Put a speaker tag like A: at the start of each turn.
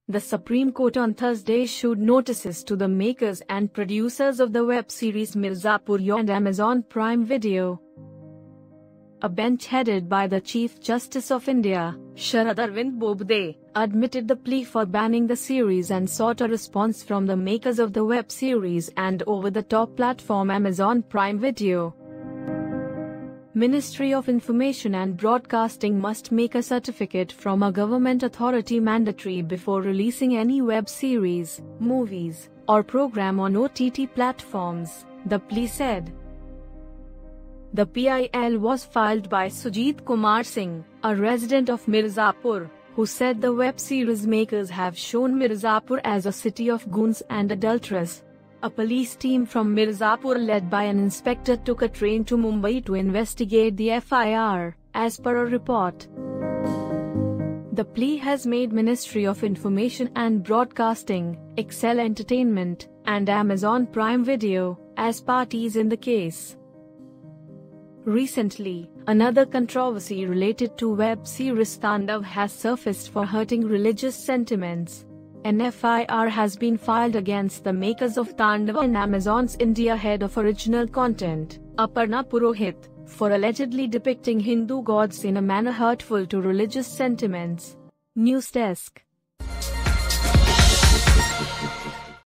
A: The Supreme Court on Thursday issued notices to the makers and producers of the web series Mirzapur and Amazon Prime Video. A bench headed by the Chief Justice of India, Sharad Arvind Bobde, admitted the plea for banning the series and sought a response from the makers of the web series and over-the-top platform Amazon Prime Video. Ministry of Information and Broadcasting must make a certificate from a government authority mandatory before releasing any web series, movies, or program on OTT platforms, the plea said. The PIL was filed by Sujit Kumar Singh, a resident of Mirzapur, who said the web series makers have shown Mirzapur as a city of goons and adulterers. A police team from Mirzapur led by an inspector took a train to Mumbai to investigate the FIR, as per a report. The plea has made Ministry of Information and Broadcasting, Excel Entertainment, and Amazon Prime Video as parties in the case. Recently, another controversy related to web series Tandav has surfaced for hurting religious sentiments. An FIR has been filed against the makers of Tandav and Amazon's India head of original content, Aparna Purohit, for allegedly depicting Hindu gods in a manner hurtful to religious sentiments. News Desk.